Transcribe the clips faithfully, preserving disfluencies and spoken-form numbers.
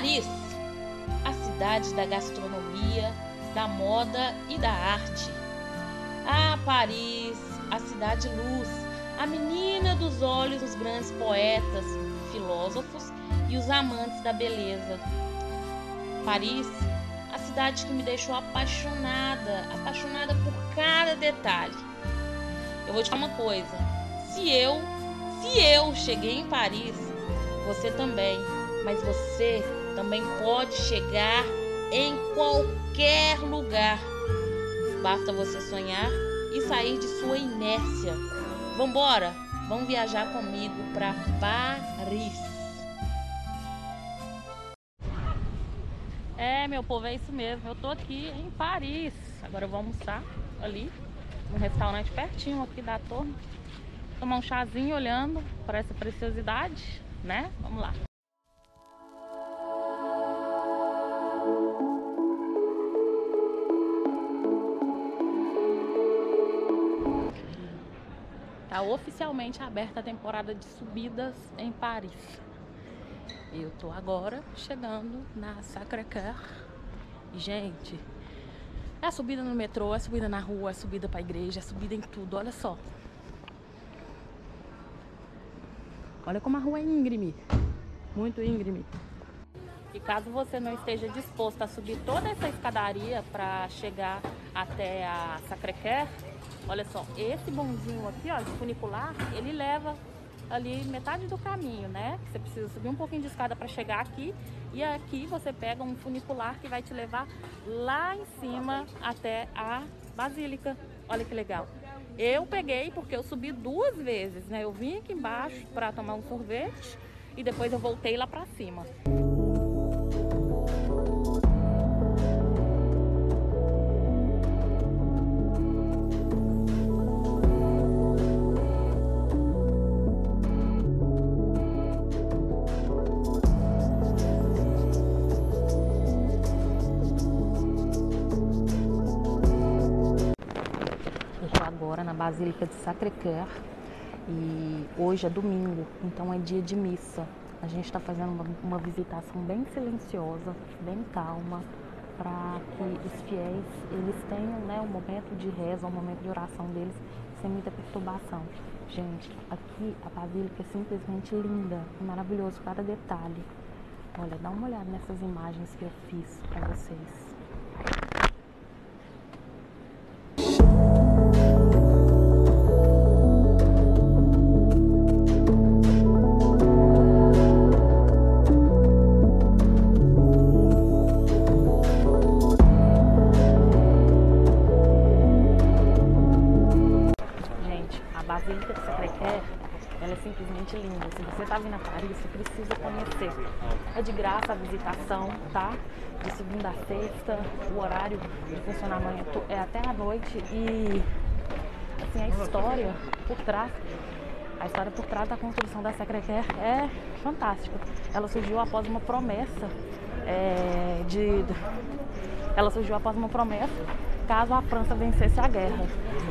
Paris, a cidade da gastronomia, da moda e da arte. Ah, Paris, a cidade luz, a menina dos olhos dos grandes poetas, filósofos e os amantes da beleza. Paris, a cidade que me deixou apaixonada, apaixonada por cada detalhe. Eu vou te falar uma coisa, se eu, se eu cheguei em Paris, você também, mas você também pode chegar em qualquer lugar. Basta você sonhar e sair de sua inércia. Vambora, vamos viajar comigo para Paris. É, meu povo, é isso mesmo. Eu tô aqui em Paris. Agora eu vou almoçar ali, num restaurante pertinho aqui da torre. Tomar um chazinho olhando para essa preciosidade, né? Vamos lá. Está oficialmente aberta a temporada de subidas em Paris. Eu tô agora chegando na Sacré-Cœur. E, gente, é subida no metrô, é subida na rua, é subida pra igreja, é subida em tudo, olha só. Olha como a rua é íngreme, muito íngreme. E caso você não esteja disposto a subir toda essa escadaria para chegar até a Sacré-Cœur, olha só, esse bondinho aqui, ó, de funicular, ele leva ali metade do caminho, né? Você precisa subir um pouquinho de escada para chegar aqui, e aqui você pega um funicular que vai te levar lá em cima até a Basílica. Olha que legal. Eu peguei porque eu subi duas vezes, né? Eu vim aqui embaixo para tomar um sorvete e depois eu voltei lá para cima. Agora na Basílica de Sacré-Cœur e hoje é domingo, então é dia de missa. A gente está fazendo uma, uma visitação bem silenciosa, bem calma, para que os fiéis eles tenham, né, um momento de reza, um momento de oração deles sem muita perturbação. Gente, aqui a Basílica é simplesmente linda, é maravilhoso cada detalhe. Olha, dá uma olhada nessas imagens que eu fiz para vocês. A Basílica de Sacré-Cœur, ela é simplesmente linda. Se você está vindo a Paris, você precisa conhecer. É de graça a visitação, tá? De segunda a sexta, o horário de funcionamento é até a noite e assim, a história por trás, a história por trás da construção da Sacré-Cœur é fantástica. Ela surgiu após uma promessa é, de, ela surgiu após uma promessa caso a França vencesse a guerra.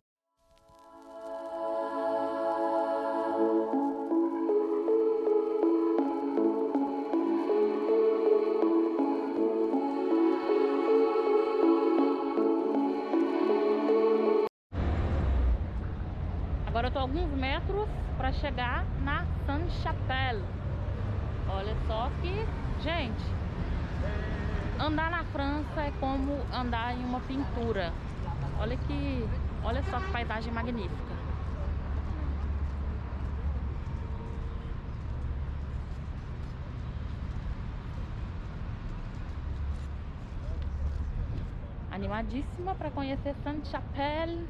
Agora eu tô a alguns metros para chegar na Sainte-Chapelle. Olha só que, gente, andar na França é como andar em uma pintura. Olha que, olha só que paisagem magnífica. Animadíssima para conhecer Sainte-Chapelle.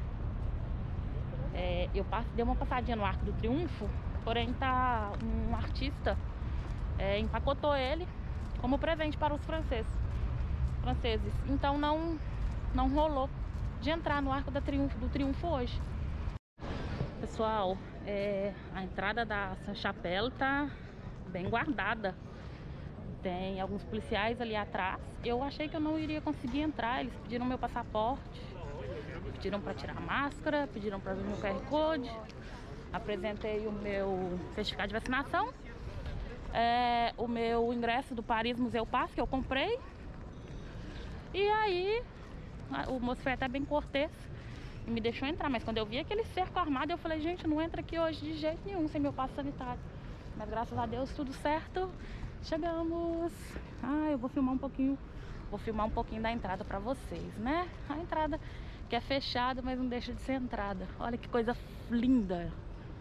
É, eu passo, dei uma passadinha no Arco do Triunfo, porém tá um artista é, empacotou ele como presente para os franceses. franceses. Então não, não rolou de entrar no Arco da Triunfo, do Triunfo hoje. Pessoal, é, a entrada da Sainte-Chapelle tá bem guardada. Tem alguns policiais ali atrás. Eu achei que eu não iria conseguir entrar. Eles pediram meu passaporte, pediram para tirar a máscara, pediram para ver meu Q R Code. Apresentei o meu certificado de vacinação é, o meu ingresso do Paris Museu Pass que eu comprei. E aí o moço foi até bem cortês e me deixou entrar, mas quando eu vi aquele cerco armado, eu falei, gente, não entra aqui hoje de jeito nenhum sem meu passo sanitário. Mas graças a Deus tudo certo, chegamos. Ah, eu vou filmar um pouquinho, vou filmar um pouquinho da entrada pra vocês, né? A entrada que é fechada, mas não deixa de ser entrada. Olha que coisa linda.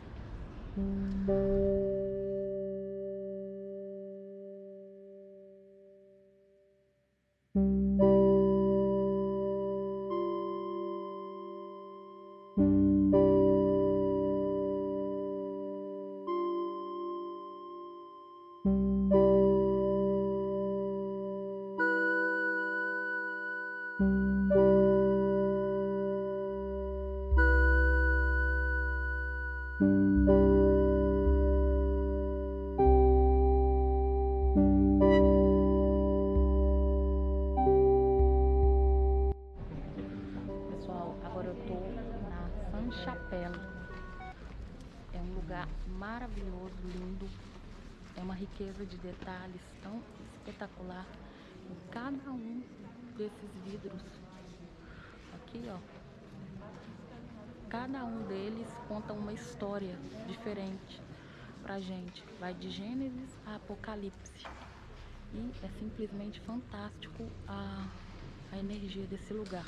Chapelle. É um lugar maravilhoso, lindo. É uma riqueza de detalhes tão espetacular em cada um desses vidros. Aqui, ó. Cada um deles conta uma história diferente pra gente. Vai de Gênesis a Apocalipse. E é simplesmente fantástico a, a energia desse lugar.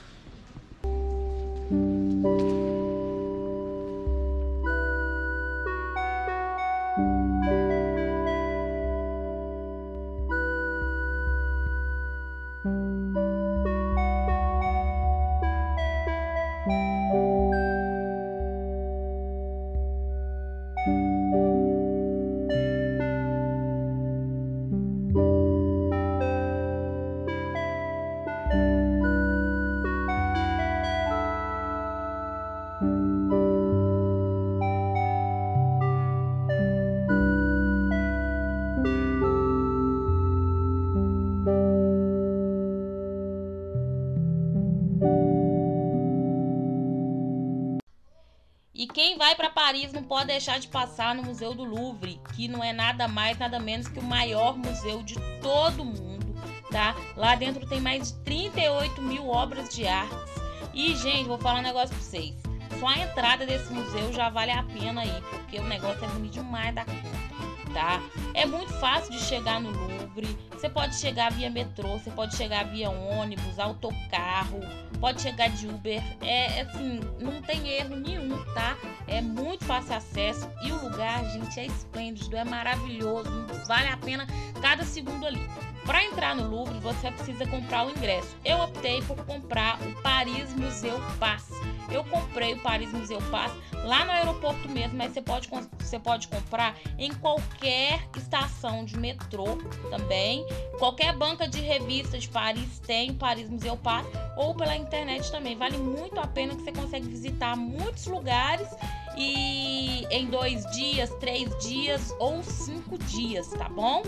E quem vai para Paris não pode deixar de passar no Museu do Louvre, que não é nada mais, nada menos que o maior museu de todo o mundo, tá? Lá dentro tem mais de trinta e oito mil obras de artes. E, gente, vou falar um negócio pra vocês. Só a entrada desse museu já vale a pena aí, porque o negócio é bonito demais da conta, tá? É muito fácil de chegar no Louvre. Você pode chegar via metrô, você pode chegar via ônibus, autocarro, pode chegar de Uber. É assim, não tem erro nenhum, tá? É muito fácil acesso e o lugar, gente, é esplêndido, é maravilhoso, vale a pena cada segundo ali. Para entrar no Louvre, você precisa comprar o ingresso. Eu optei por comprar o Paris Museu Pass. Eu comprei o Paris Museu Pass lá no aeroporto mesmo, mas você pode, você pode comprar em qualquer estação de metrô também. Qualquer banca de revista de Paris tem o Paris Museu Pass, ou pela internet também. Vale muito a pena, que você consegue visitar muitos lugares e em dois dias, três dias ou cinco dias, tá bom?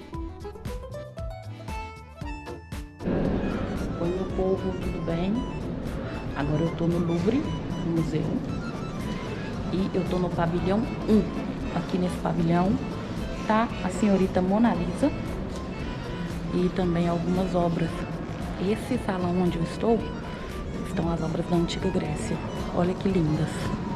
Oi, meu povo, tudo bem? Agora eu tô no Louvre, no museu, e eu tô no pavilhão um. Aqui nesse pavilhão tá a senhorita Mona Lisa e também algumas obras. Esse salão onde eu estou, estão as obras da Antiga Grécia. Olha que lindas!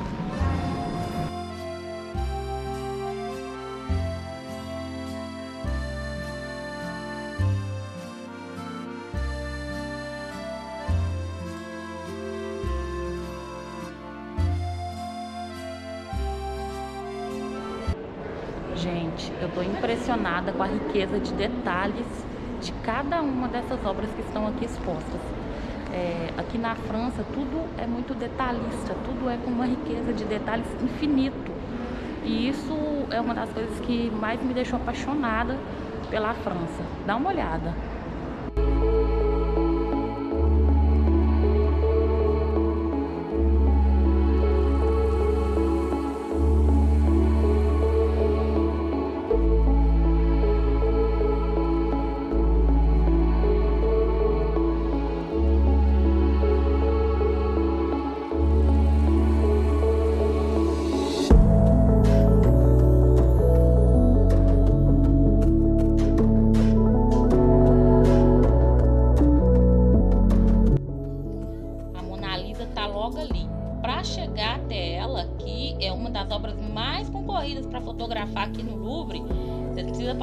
Gente, eu tô impressionada com a riqueza de detalhes de cada uma dessas obras que estão aqui expostas. É, aqui na França tudo é muito detalhista, tudo é com uma riqueza de detalhes infinito. E isso é uma das coisas que mais me deixou apaixonada pela França. Dá uma olhada.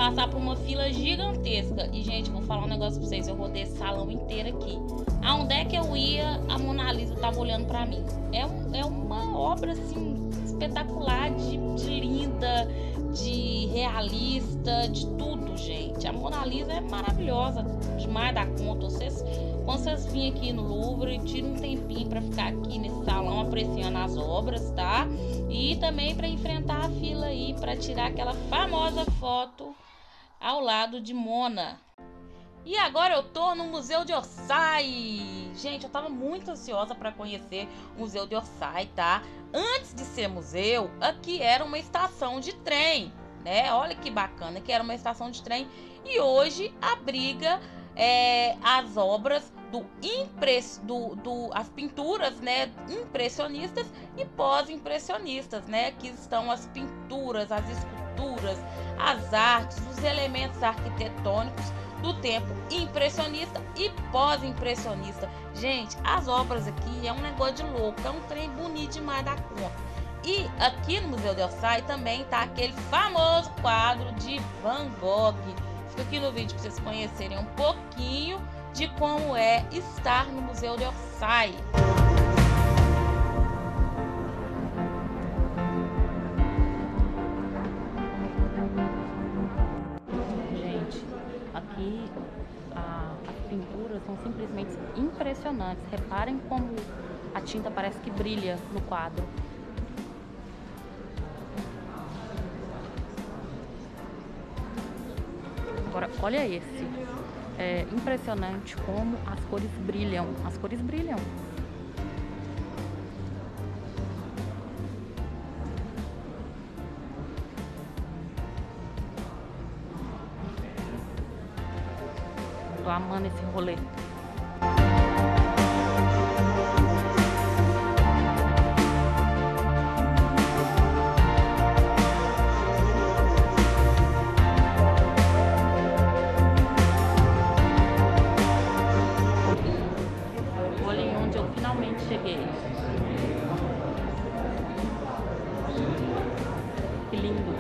passar por uma fila gigantesca. E, gente, vou falar um negócio pra vocês. Eu rodei esse salão inteiro aqui. Aonde é que eu ia, a Mona Lisa tava olhando pra mim. É, um, é uma obra, assim, espetacular, de, de linda, de realista, de tudo, gente. A Mona Lisa é maravilhosa, demais da conta. Vocês, quando vocês virem aqui no Louvre, tira um tempinho pra ficar aqui nesse salão apreciando as obras, tá? E também pra enfrentar a fila aí, pra tirar aquela famosa foto ao lado de Mona. E agora eu tô no Museu de Orsay. Gente, eu tava muito ansiosa para conhecer o Museu de Orsay, tá? Antes de ser museu, aqui era uma estação de trem, né? Olha que bacana, que era uma estação de trem. E hoje abriga é, as obras do impress, do, do as pinturas, né, impressionistas e pós-impressionistas, né? Aqui estão as pinturas, as esculturas, as artes, os elementos arquitetônicos do tempo impressionista e pós-impressionista. Gente, as obras aqui é um negócio de louco, é um trem bonito demais da conta. E aqui no Museu de Orsay também tá aquele famoso quadro de Van Gogh. Fica aqui no vídeo para vocês conhecerem um pouquinho de como é estar no Museu de Orsay. Aqui a, as pinturas são simplesmente impressionantes. Reparem como a tinta parece que brilha no quadro. Agora, olha esse. É impressionante como as cores brilham. As cores brilham. Tô amando esse rolê. Olhem onde eu finalmente cheguei. Que lindo.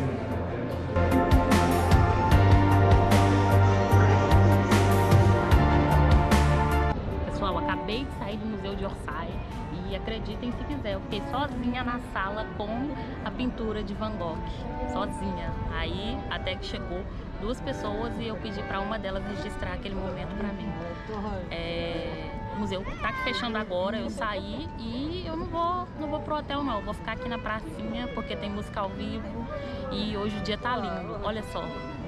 Acabei de sair do Museu de Orsay e acreditem se quiser, eu fiquei sozinha na sala com a pintura de Van Gogh, sozinha. Aí até que chegou duas pessoas e eu pedi para uma delas registrar aquele momento para mim. É, o museu tá fechando agora, eu saí e eu não vou, não vou pro hotel não, eu vou ficar aqui na pracinha porque tem música ao vivo e hoje o dia tá lindo, olha só.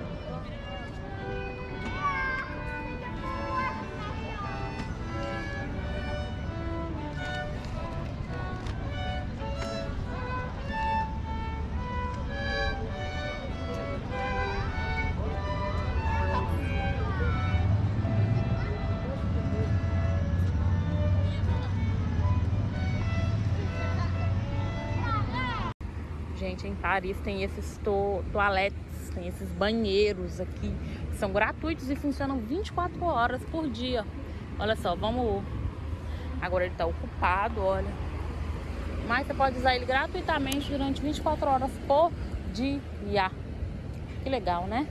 Gente, em Paris tem esses to toaletes, tem esses banheiros aqui, que são gratuitos e funcionam vinte e quatro horas por dia. Olha só, vamos... Agora ele tá ocupado, olha. Mas você pode usar ele gratuitamente durante vinte e quatro horas por dia. Que legal, né?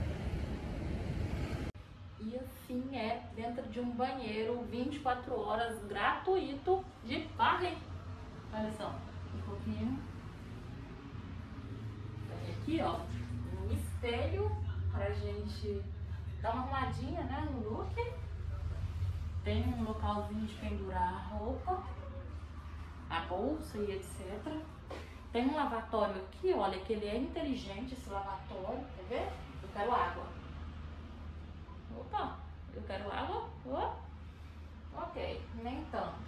E assim é dentro de um banheiro, vinte e quatro horas, gratuito de Paris. Olha só, um pouquinho. Aqui, ó, um espelho pra gente dar uma arrumadinha, né, no look. Tem um localzinho de pendurar a roupa, a bolsa e etcétera. Tem um lavatório aqui, olha, que ele é inteligente, esse lavatório, quer ver? Eu quero água. Opa, eu quero água? Oh. Ok, nem tanto.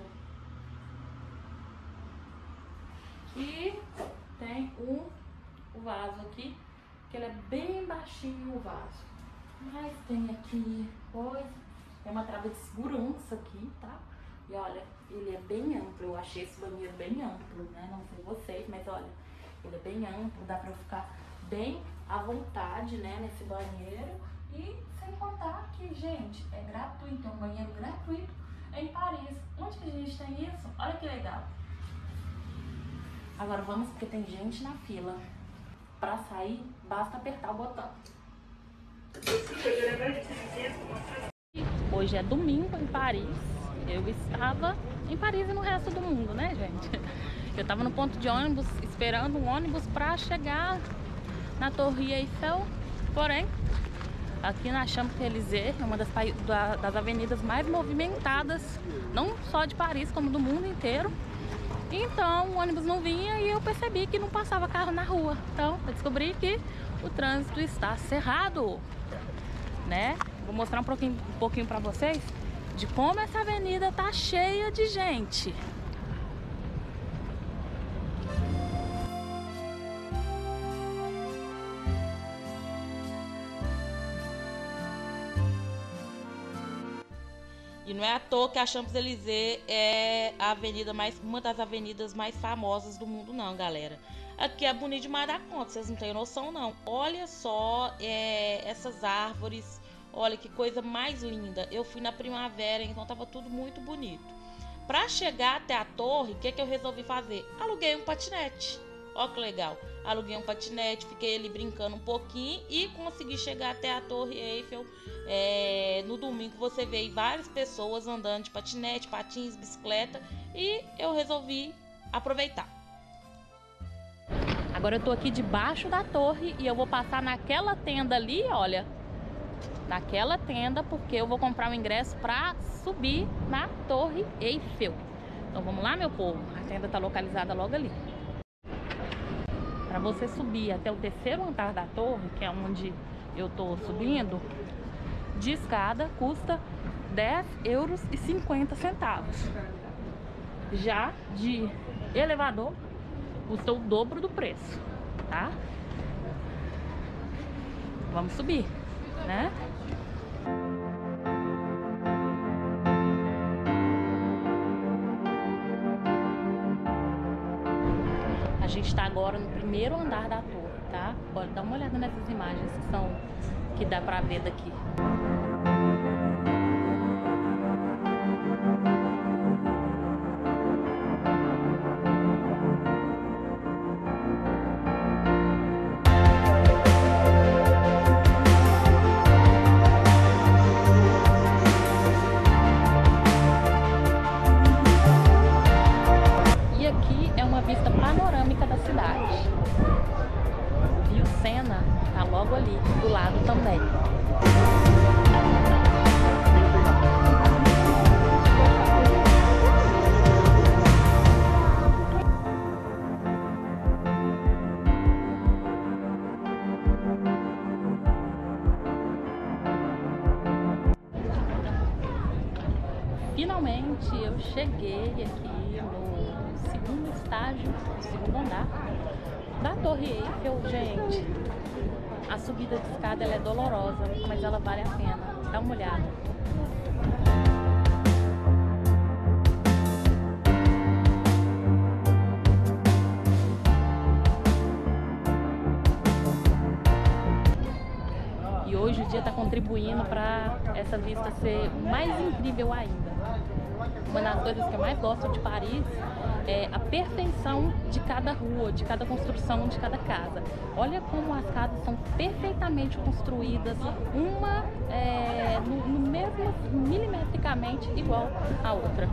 E tem um o vaso aqui, que ele é bem baixinho o vaso. Mas tem aqui coisa, tem uma trava de segurança aqui, tá? E olha, ele é bem amplo, eu achei esse banheiro bem amplo, né? Não sei vocês, mas olha, ele é bem amplo, dá pra eu ficar bem à vontade, né, nesse banheiro. E sem contar que, gente, é gratuito, é um banheiro gratuito em Paris. Onde que a gente tem isso? Olha que legal. Agora vamos, porque tem gente na fila. Para sair, basta apertar o botão. Hoje é domingo em Paris. Eu estava em Paris e no resto do mundo, né, gente? Eu estava no ponto de ônibus, esperando um ônibus para chegar na Torre Eiffel. Porém, aqui na Champs-Élysées, é uma das, das avenidas mais movimentadas, não só de Paris, como do mundo inteiro. Então, o ônibus não vinha e eu percebi que não passava carro na rua. Então, eu descobri que o trânsito está cerrado, né? Vou mostrar um pouquinho, um pouquinho para vocês de como essa avenida tá cheia de gente. E não é à toa que a Champs-Élysées é a avenida mais, uma das avenidas mais famosas do mundo, não, galera. Aqui é bonito demais da conta, vocês não têm noção, não. Olha só é, essas árvores, olha que coisa mais linda. Eu fui na primavera, então tava tudo muito bonito. Para chegar até a torre, o que, que eu resolvi fazer? Aluguei um patinete. Olha que legal. Aluguei um patinete, fiquei ali brincando um pouquinho e consegui chegar até a Torre Eiffel. É, no domingo você vê várias pessoas andando de patinete, patins, bicicleta, e eu resolvi aproveitar. Agora eu tô aqui debaixo da torre e eu vou passar naquela tenda ali, olha. Naquela tenda, porque eu vou comprar um ingresso para subir na Torre Eiffel. Então vamos lá, meu povo. A tenda tá localizada logo ali. Para você subir até o terceiro andar da torre, que é onde eu tô subindo, de escada custa dez euros e cinquenta centavos. Já de elevador custa o dobro do preço, tá? Vamos subir, né? A gente está agora no primeiro andar da torre, tá? Bora dar uma olhada nessas imagens que são que dá pra ver daqui. E aqui é uma vista panorâmica da cidade. O Rio Sena tá logo ali, do lado também. Finalmente eu cheguei aqui no segundo estágio, no segundo andar da Torre Eiffel. Gente, a subida de escada ela é dolorosa, mas ela vale a pena. Dá uma olhada. E hoje o dia está contribuindo para essa vista ser mais incrível ainda. Uma das coisas que eu mais gosto de Paris é a perfeição de cada rua, de cada construção, de cada casa. Olha como as casas são perfeitamente construídas, uma é, no, no mesmo, milimetricamente igual à outra.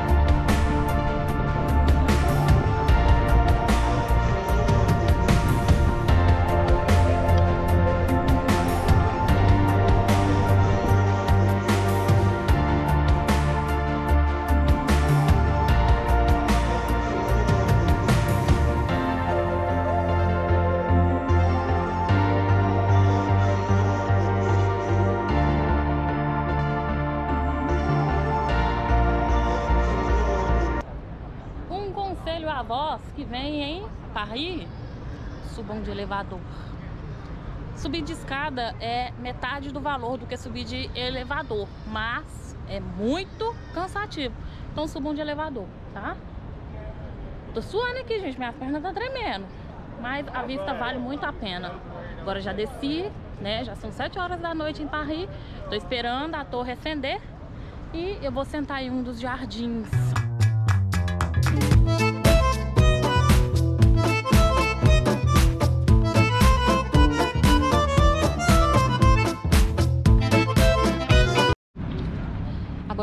A voz que vem em Paris, subam de elevador. Subir de escada é metade do valor do que subir de elevador, mas é muito cansativo. Então subam de elevador, tá? Tô suando aqui, gente, minha perna tá tremendo, mas a vista vale muito a pena. Agora já desci, né? Já são sete horas da noite em Paris. Tô esperando a torre acender e eu vou sentar em um dos jardins.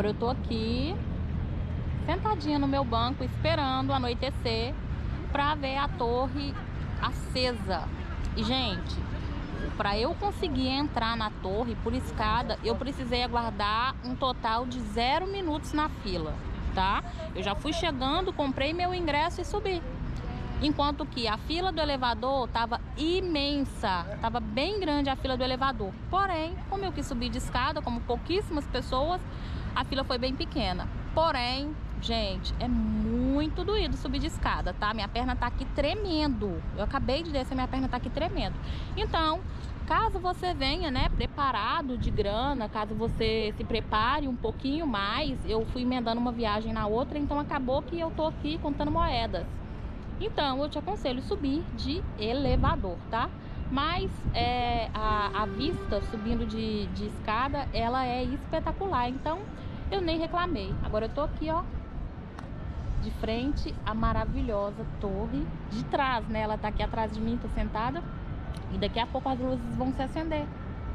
Agora eu tô aqui sentadinha no meu banco esperando anoitecer pra ver a torre acesa. E gente, para eu conseguir entrar na torre por escada, eu precisei aguardar um total de zero minutos na fila, tá? Eu já fui chegando, comprei meu ingresso e subi. Enquanto que a fila do elevador tava imensa, tava bem grande a fila do elevador. Porém, como eu quis subir de escada, como pouquíssimas pessoas, a fila foi bem pequena. Porém, gente, é muito doído subir de escada, tá? Minha perna tá aqui tremendo. Eu acabei de descer, minha perna tá aqui tremendo. Então, caso você venha, né, preparado de grana, caso você se prepare um pouquinho mais, eu fui emendando uma viagem na outra, então acabou que eu tô aqui contando moedas. Então, eu te aconselho subir de elevador, tá? Mas é, a, a vista subindo de, de escada, ela é espetacular. Então, eu nem reclamei. Agora eu tô aqui, ó, de frente à maravilhosa torre. De trás, né? Ela tá aqui atrás de mim, tô sentada. E daqui a pouco as luzes vão se acender.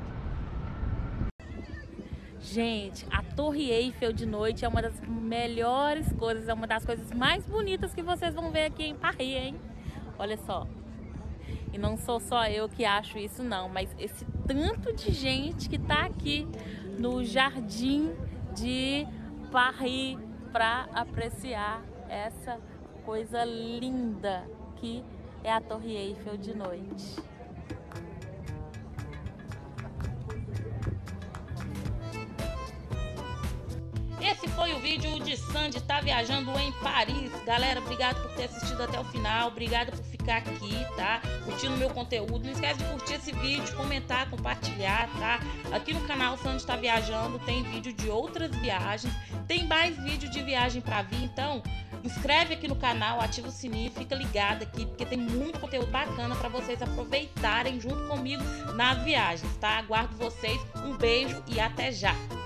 Gente, a Torre Eiffel de noite é uma das melhores coisas, é uma das coisas mais bonitas que vocês vão ver aqui em Paris, hein? Olha só. E não sou só eu que acho isso não, mas esse tanto de gente que tá aqui no Jardim de Paris para apreciar essa coisa linda que é a Torre Eiffel de noite. Esse foi o vídeo de Sandy tá viajando em Paris. Galera, obrigado por ter assistido até o final. Obrigada por ficar aqui, tá? Curtindo meu conteúdo. Não esquece de curtir esse vídeo, comentar, compartilhar, tá? Aqui no canal Sandy tá viajando tem vídeo de outras viagens. Tem mais vídeo de viagem pra vir, então inscreve aqui no canal, ativa o sininho, fica ligado aqui, porque tem muito conteúdo bacana pra vocês aproveitarem junto comigo nas viagens, tá? Aguardo vocês. Um beijo e até já!